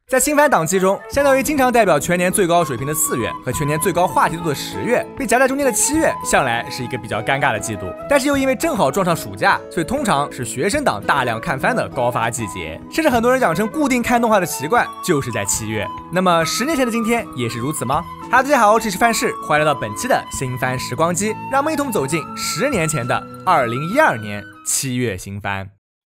在新番档期中，相当于经常代表全年最高水平的4月和全年最高话题度的10月，被夹在中间的7月，向来是一个比较尴尬的季度。但是又因为正好撞上暑假，所以通常是学生党大量看番的高发季节，甚至很多人养成固定看动画的习惯，就是在7月。那么10年前的今天也是如此吗？哈喽，大家好，这里是范式，欢迎来到本期的新番时光机，让我们一同走进10年前的2012年7月新番。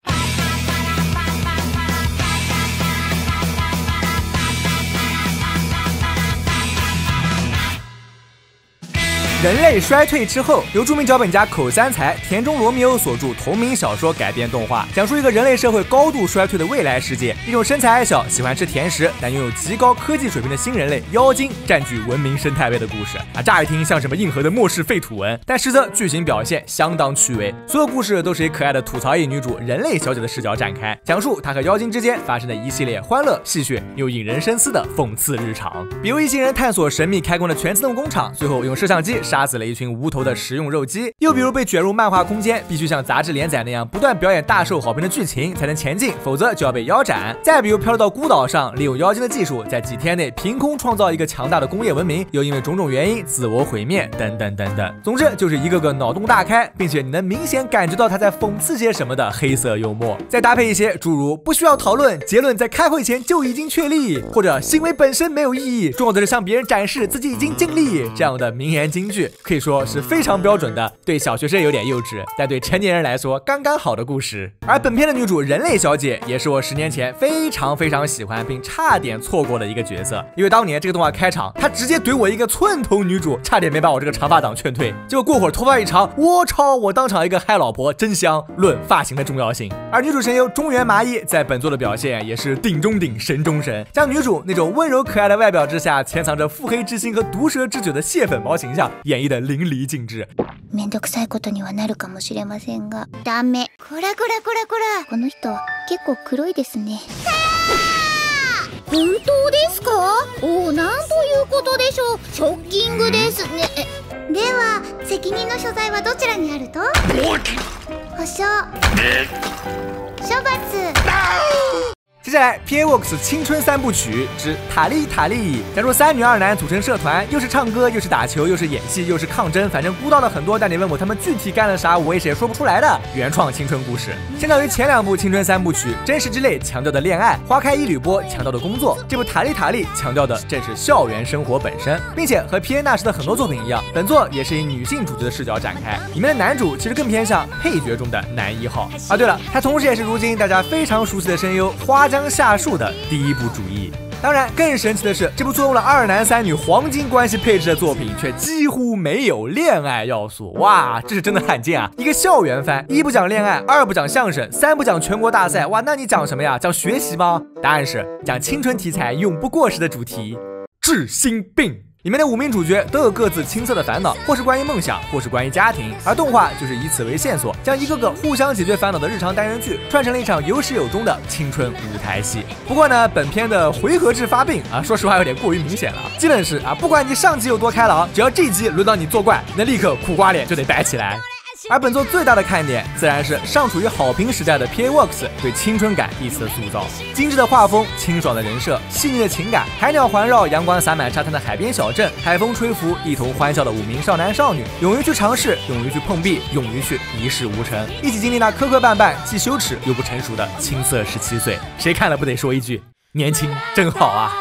人类衰退之后，由著名脚本家口三才、田中罗密欧所著同名小说改编动画，讲述一个人类社会高度衰退的未来世界，一种身材矮小、喜欢吃甜食但拥有极高科技水平的新人类妖精占据文明生态位的故事啊！乍一听像什么硬核的末世废土文，但实则剧情表现相当趣味。所有故事都是以可爱的吐槽役女主人类小姐的视角展开，讲述她和妖精之间发生的一系列欢乐、戏谑又引人深思的讽刺日常。比如一行人探索神秘开工的全自动工厂，最后用摄像机杀死了一群无头的食用肉鸡，又比如被卷入漫画空间，必须像杂志连载那样不断表演大受好评的剧情才能前进，否则就要被腰斩。再比如飘落到孤岛上，利用妖精的技术，在几天内凭空创造一个强大的工业文明，又因为种种原因自我毁灭，等等等等。总之就是一个个脑洞大开，并且你能明显感觉到他在讽刺些什么的黑色幽默。再搭配一些诸如不需要讨论，结论在开会前就已经确立，或者行为本身没有意义，重要的是向别人展示自己已经尽力这样的名言金句，可以说是非常标准的，对小学生有点幼稚，但对成年人来说刚刚好的故事。而本片的女主人类小姐也是我10年前非常喜欢并差点错过的一个角色，因为当年这个动画开场，她直接怼我一个寸头女主，差点没把我这个长发党劝退。结果过会儿头发一长，我操，我当场一个嗨老婆真香，论发型的重要性。而女主声优中原麻衣在本作的表现也是顶中顶神中神，将女主那种温柔可爱的外表之下潜藏着腹黑之心和毒舌之嘴的蟹粉毛形象演绎的淋漓尽致。 めんどくさいことにはなるかもしれませんが、ダメ。こらこらこらこら。この人結構黒いですね。本当ですか？お、なんということでしょう。ショッキングですね。では責任の所在はどちらにあると？保証。処罰。 接下来 PA Works 青春3部曲之塔莉塔莉，讲述3女2男组成社团，又是唱歌又是打球又是演戏又是抗争，反正孤到了很多，但你问我他们具体干了啥，我也是说不出来的原创青春故事。相较于前2部青春3部曲，真实之泪强调的恋爱，花开一缕波强调的工作，这部塔莉塔莉强调的正是校园生活本身，并且和 PA 那时的很多作品一样，本作也是以女性主角的视角展开，里面的男主其实更偏向配角中的男1号。啊，对了，他同时也是如今大家非常熟悉的声优花江夏树的第1部主义。当然更神奇的是，这部坐拥了2男3女黄金关系配置的作品却几乎没有恋爱要素。哇，这是真的罕见啊！一个校园番，1不讲恋爱，2不讲相声，3不讲全国大赛，哇，那你讲什么呀？讲学习吗？答案是讲青春题材永不过时的主题——治心病。里面的5名主角都有各自青涩的烦恼，或是关于梦想，或是关于家庭，而动画就是以此为线索，将一个个互相解决烦恼的日常单元剧串成了一场有始有终的青春舞台戏。不过呢，本片的回合制发病啊，说实话有点过于明显了，基本是啊，不管你上集有多开朗，只要这集轮到你作怪，那立刻苦瓜脸就得摆起来。而本作最大的看点自然是尚处于好评时代的 PA Works 对青春感一词的塑造，精致的画风，清爽的人设，细腻的情感，海鸟环绕，阳光洒满沙滩的海边小镇，海风吹拂，一同欢笑的5名少男少女，勇于去尝试，勇于去碰壁，勇于去一事无成，一起经历那磕磕绊绊既羞耻又不成熟的青涩17岁，谁看了不得说一句年轻真好啊。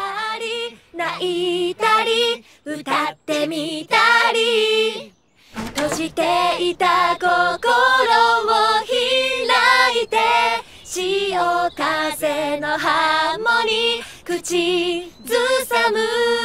閉じていた心を開いて潮風のハーモニー口ずさむ。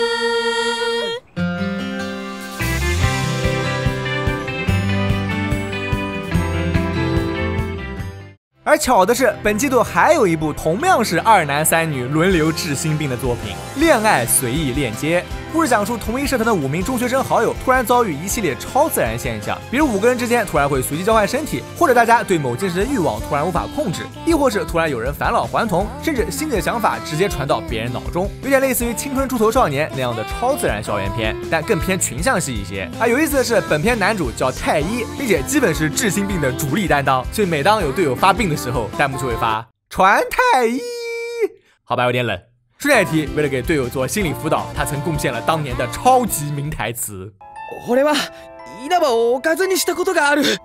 而巧的是，本季度还有一部同样是2男3女轮流治心病的作品《恋爱随意链接》。故事讲述同一社团的5名中学生好友突然遭遇一系列超自然现象，比如5个人之间突然会随机交换身体，或者大家对某件事的欲望突然无法控制，亦或是突然有人返老还童，甚至心里的想法直接传到别人脑中，有点类似于青春猪头少年那样的超自然校园片，但更偏群像系一些。而有意思的是，本片男主叫太一，并且基本是治心病的主力担当，所以每当有队友发病的时候，弹幕就会发传太一，好吧，有点冷。说顺带一提，为了给队友做心理辅导，他曾贡献了当年的超级名台词。 俺は稲葉をおかずにしたことがある。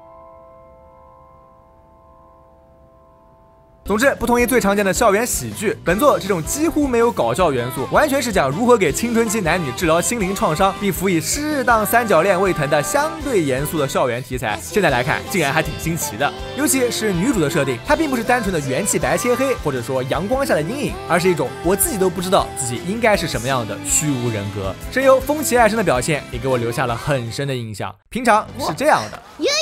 总之，不同于最常见的校园喜剧，本作这种几乎没有搞笑元素，完全是讲如何给青春期男女治疗心灵创伤，并辅以适当三角恋胃疼的相对严肃的校园题材。现在来看，竟然还挺新奇的。尤其是女主的设定，她并不是单纯的元气白切黑，或者说阳光下的阴影，而是一种我自己都不知道自己应该是什么样的虚无人格。声优风崎爱生的表现也给我留下了很深的印象。平常是这样的，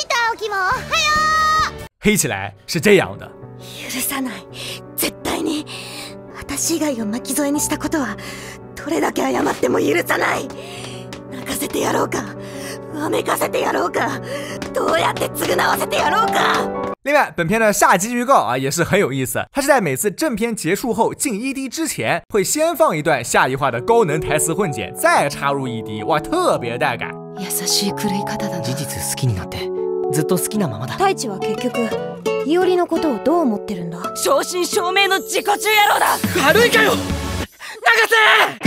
黑起来是这样的。 許さない。絶対に私以外を巻き添えにしたことはどれだけ謝っても許さない。泣かせてやろうか、わめかせてやろうか、どうやって償わせてやろうか。 另外，本片的下集预告也是很有意思。它是在每次正片结束后进 ED 之前，会先放一段下移化的高能台词混剪，再插入 ED， 哇，特别带感。 優しい狂い方だな。 事実好きになってずっと好きなままだ。 太一は結局伊織のことをどう思ってるんだ。正真正銘の自己中野郎だ。 悪いかよ、永瀬。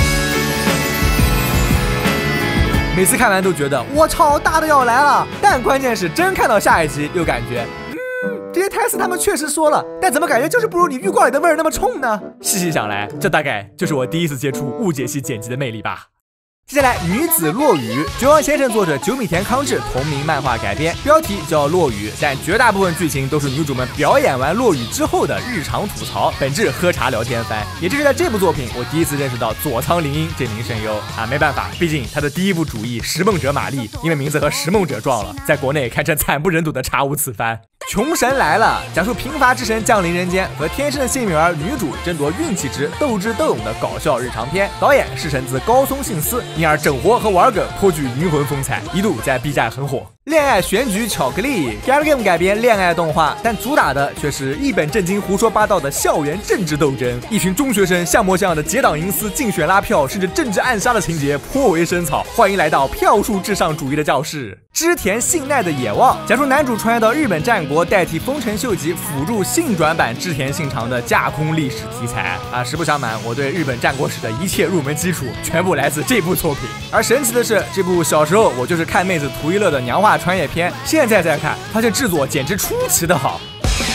每次看完都觉得我操，大的要来了，但关键是真看到下一集又感觉，这些台词他们确实说了，但怎么感觉就是不如你预告里的味儿那么冲呢？细细想来，这大概就是我第一次接触误解系剪辑的魅力吧。接下来，女子落雨，绝望先生作者久米田康治同名漫画改编，标题叫落雨，但绝大部分剧情都是女主们表演完落雨之后的日常吐槽，本质喝茶聊天番。也就是在这部作品，我第一次认识到佐仓绫音这名声优啊，没办法，毕竟她的第一部主义《拾梦者玛丽》因为名字和拾梦者撞了，在国内堪称惨不忍睹的查无此番。穷神来了，讲述贫乏之神降临人间和天生的幸运儿女主争夺运气值、斗智斗勇的搞笑日常片。导演是神子高松信司，因而整活和玩梗颇具灵魂风采，一度在 B 站很火。恋爱选举巧克力 Galgame 改编恋爱动画，但主打的却是一本正经胡说八道的校园政治斗争。一群中学生像模像样的结党营私、竞选拉票，甚至政治暗杀的情节颇为深草。欢迎来到票数至上主义的教室。织田信奈的野望，讲述男主穿越到日本战国，代替丰臣秀吉辅助性转版织田信长的架空历史题材啊！实不相瞒，我对日本战国史的一切入门基础全部来自这部作品。而神奇的是，这部小时候我就是看妹子图一乐的娘化穿越片，现在再看，发现制作简直出奇的好。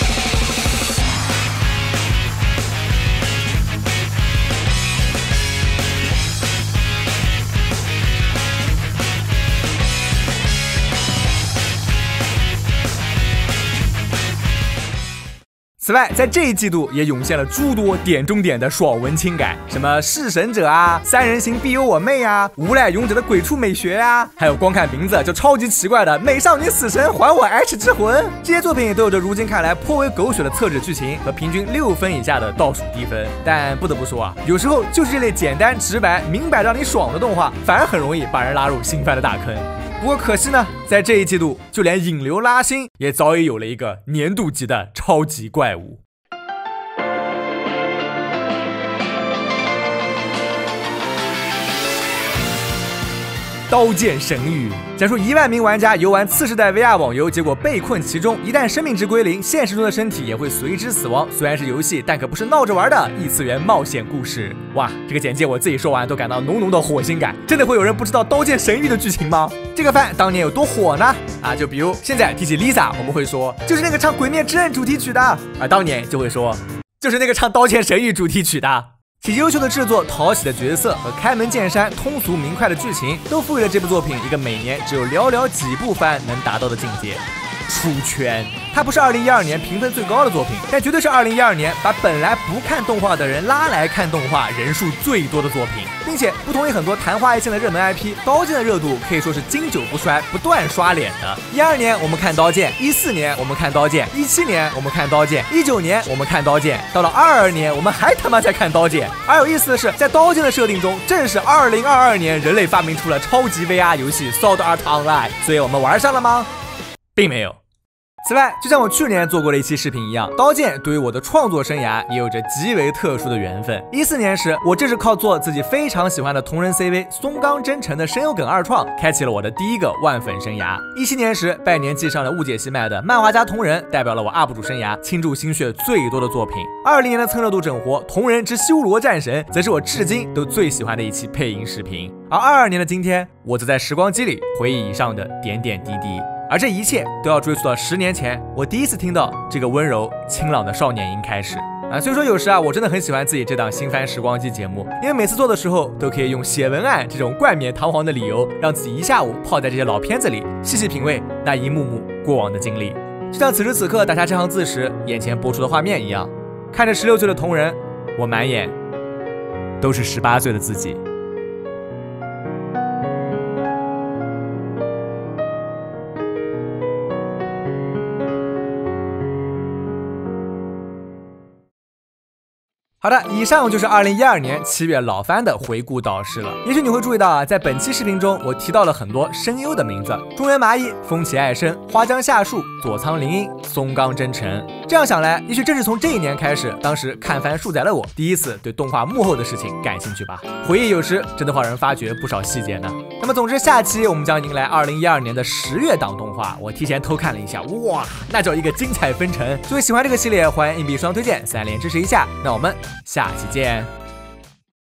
此外，在这一季度也涌现了诸多点中点的爽文轻改，什么弑神者啊、三人行必有我妹啊、无赖勇者的鬼畜美学啊，还有光看名字就超级奇怪的美少女死神还我 H 之魂，这些作品都有着如今看来颇为狗血的厕纸剧情和平均6分以下的倒数低分。但不得不说啊，有时候就是这类简单直白、明摆让你爽的动画，反而很容易把人拉入新番的大坑。不过可惜呢，在这一季度，就连引流拉新也早已有了一个年度级的超级怪物。刀剑神域讲述1万名玩家游玩次世代 VR 网游，结果被困其中，一旦生命值归零，现实中的身体也会随之死亡。虽然是游戏，但可不是闹着玩的异次元冒险故事。哇，这个简介我自己说完都感到浓浓的火星感。真的会有人不知道刀剑神域的剧情吗？这个番当年有多火呢？啊，就比如现在提起 Lisa， 我们会说就是那个唱《鬼灭之刃》主题曲的，而当年就会说就是那个唱《刀剑神域》主题曲的。其优秀的制作、讨喜的角色和开门见山、通俗明快的剧情，都赋予了这部作品一个每年只有寥寥几部番能达到的境界。出圈，它不是2012年评分最高的作品，但绝对是2012年把本来不看动画的人拉来看动画人数最多的作品，并且不同于很多昙花一现的热门 IP， 刀剑的热度可以说是经久不衰、不断刷脸的。12年我们看刀剑，14年我们看刀剑，17年我们看刀剑，19年我们看刀剑，到了22年我们还他妈在看刀剑。而有意思的是，在刀剑的设定中，正是2022年人类发明出了超级 VR 游戏 Sword Art Online， 所以我们玩上了吗？并没有。 此外，就像我去年做过的一期视频一样，刀剑对于我的创作生涯也有着极为特殊的缘分。14年时，我正是靠做自己非常喜欢的同人 CV 松冈真诚的声优梗二创，开启了我的第一个万粉生涯。17年时，拜年季上的误解西麦的漫画家同人，代表了我 UP 主生涯倾注心血最多的作品。20年的蹭热度整活同人之修罗战神，则是我至今都最喜欢的一期配音视频。而22年的今天，我则在时光机里回忆以上的点点滴滴。而这一切都要追溯到10年前，我第一次听到这个温柔清朗的少年音开始。所以说有时我真的很喜欢自己这档新番时光机节目，因为每次做的时候都可以用写文案这种冠冕堂皇的理由，让自己一下午泡在这些老片子里，细细品味那一幕幕过往的经历。就像此时此刻打下这行字时，眼前播出的画面一样，看着16岁的同人，我满眼都是18岁的自己。好的，以上就是2012年7月老番的回顾导视了。也许你会注意到在本期视频中我提到了很多声优的名字：中原麻衣、风起爱生、花江夏树、佐仓绫音、松冈真诚。这样想来，也许正是从这一年开始，当时看番数载了我第一次对动画幕后的事情感兴趣吧。回忆有时真的会让人发掘不少细节呢。那么总之，下期我们将迎来2012年的10月档动画，我提前偷看了一下，哇，那叫一个精彩纷呈。所以喜欢这个系列，欢迎硬币双推荐，3连支持一下。那我们下期见。